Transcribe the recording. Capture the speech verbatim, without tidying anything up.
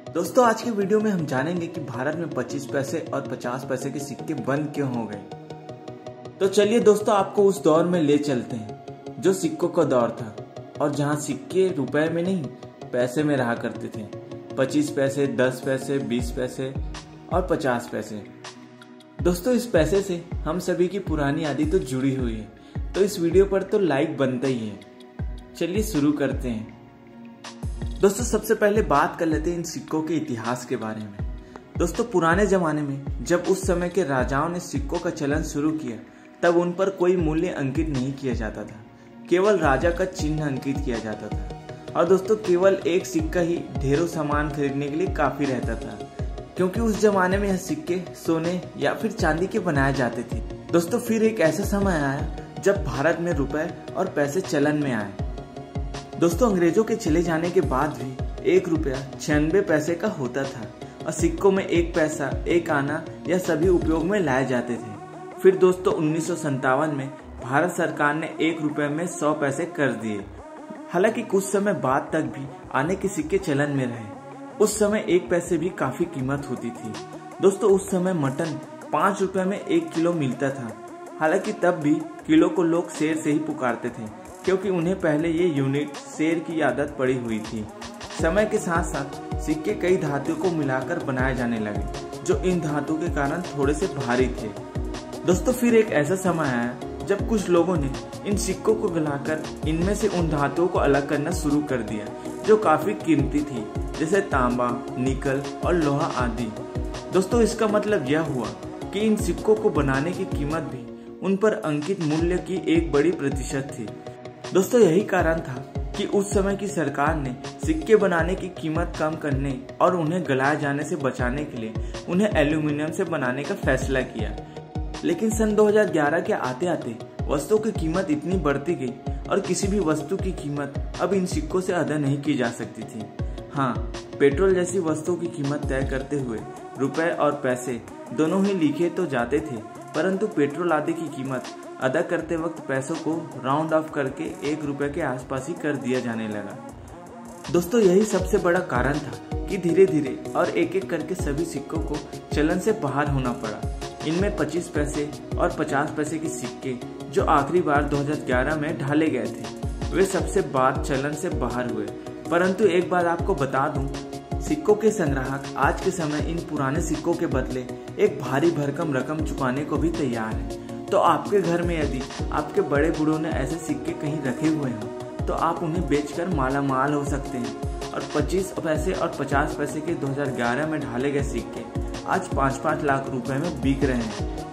दोस्तों आज की वीडियो में हम जानेंगे कि भारत में पच्चीस पैसे और पचास पैसे के सिक्के बंद क्यों हो गए। तो चलिए दोस्तों आपको उस दौर में ले चलते हैं जो सिक्कों का दौर था और जहां सिक्के रुपए में नहीं पैसे में रहा करते थे। पच्चीस पैसे, दस पैसे, बीस पैसे और पचास पैसे। दोस्तों इस पैसे से हम सभी की पुरानी यादें तो जुड़ी हुई है, तो इस वीडियो पर तो लाइक बनता ही है। चलिए शुरू करते हैं। दोस्तों सबसे पहले बात कर लेते हैं इन सिक्कों के इतिहास के बारे में। दोस्तों पुराने जमाने में जब उस समय के राजाओं ने सिक्कों का चलन शुरू किया तब उन पर कोई मूल्य अंकित नहीं किया जाता था, केवल राजा का चिन्ह अंकित किया जाता था। और दोस्तों केवल एक सिक्का ही ढेरों सामान खरीदने के लिए काफी रहता था, क्योंकि उस जमाने में यह सिक्के सोने या फिर चांदी के बनाए जाते थे। दोस्तों फिर एक ऐसा समय आया जब भारत में रुपए और पैसे चलन में आए। दोस्तों अंग्रेजों के चले जाने के बाद भी एक रुपया छियानवे पैसे का होता था और सिक्कों में एक पैसा, एक आना यह सभी उपयोग में लाए जाते थे। फिर दोस्तों उन्नीस सौ सत्तावन में भारत सरकार ने एक रुपये में सौ पैसे कर दिए। हालांकि कुछ समय बाद तक भी आने के सिक्के चलन में रहे। उस समय एक पैसे भी काफी कीमत होती थी। दोस्तों उस समय मटन पाँच रुपए में एक किलो मिलता था। हालांकि तब भी किलो को लोग शेर से ही पुकारते थे, क्योंकि उन्हें पहले ये यूनिट शेर की आदत पड़ी हुई थी। समय के साथ साथ सिक्के कई धातुओं को मिलाकर बनाए जाने लगे, जो इन धातुओं के कारण थोड़े से भारी थे। दोस्तों फिर एक ऐसा समय आया जब कुछ लोगों ने इन सिक्कों को गलाकर इनमें से उन धातुओं को अलग करना शुरू कर दिया जो काफी कीमती थी, जैसे तांबा, निकल और लोहा आदि। दोस्तों इसका मतलब यह हुआ कि इन सिक्कों को बनाने की कीमत भी उन पर अंकित मूल्य की एक बड़ी प्रतिशत थी। दोस्तों यही कारण था कि उस समय की सरकार ने सिक्के बनाने की कीमत कम करने और उन्हें गलाए जाने से बचाने के लिए उन्हें एल्यूमिनियम से बनाने का फैसला किया। लेकिन सन दो हज़ार ग्यारह के आते आते वस्तुओं की कीमत इतनी बढ़ती गई और किसी भी वस्तु की कीमत अब इन सिक्कों से अदा नहीं की जा सकती थी। हाँ, पेट्रोल जैसी वस्तुओं की कीमत तय करते हुए रुपए और पैसे दोनों ही लिखे तो जाते थे, परंतु पेट्रोल आदि की कीमत अदा करते वक्त पैसों को राउंड ऑफ करके एक रुपए के आसपास ही कर दिया जाने लगा। दोस्तों यही सबसे बड़ा कारण था कि धीरे धीरे और एक एक करके सभी सिक्कों को चलन से बाहर होना पड़ा। इनमें पच्चीस पैसे और पचास पैसे के सिक्के जो आखिरी बार दो हज़ार ग्यारह में ढाले गए थे, वे सबसे बाद चलन से बाहर हुए। परंतु एक बात आपको बता दूं, सिक्कों के संग्राहक आज के समय इन पुराने सिक्कों के बदले एक भारी भरकम रकम चुकाने को भी तैयार है। तो आपके घर में यदि आपके बड़े बूढ़ों ने ऐसे सिक्के कहीं रखे हुए हैं तो आप उन्हें बेचकर माला माल हो सकते हैं। और पच्चीस पैसे और पचास पैसे के दो हज़ार ग्यारह में ढाले गए सिक्के आज पाँच पाँच लाख रुपए में बिक रहे हैं।